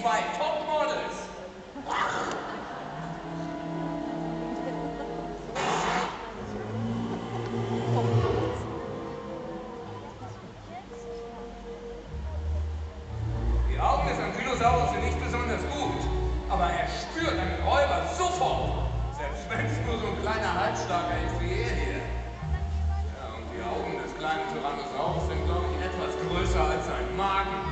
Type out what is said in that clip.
2 Topmodels. Die Augen des Ankylosaurus sind nicht besonders gut, aber er spürt einen Räuber sofort, selbst wenn es nur so ein kleiner Halbstarker ist wie er hier. Ja, und die Augen des kleinen Tyrannosaurus sind, glaube ich, etwas größer als sein Magen.